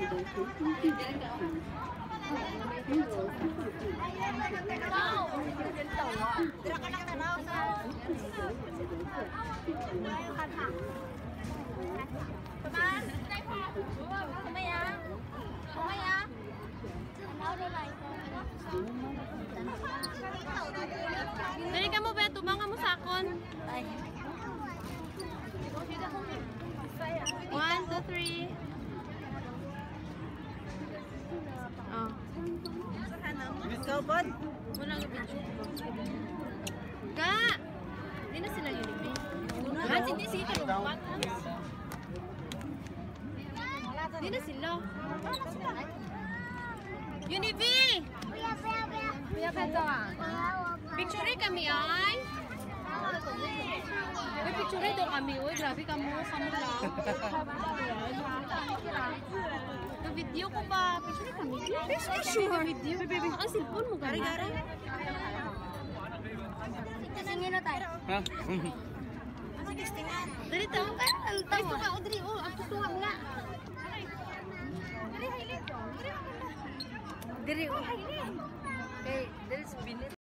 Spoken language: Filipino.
Dali ka mo ba? Tubang ka mo sakon. 1, 2, 3. Oh. Ikaw, Bod? Walang video. Ga! Hindi na sila Unibi. Hindi sige ka lumpat. Hindi na sila. Unibi! Kuya pa ito ah. Picture kami ay. Uy, picture daw kami. Uy, grabe ka mo. Kamo lang. Video ko ba? Picture kami. Sure. Video. Ang cellphone mo gani. Gari-gari. Singin na tayo. Ha? Dali tayo ka. Tayo ka. O, dali. O, ako tuwag nga. Dali, hailin. Dali, o. Okay, dali, binit.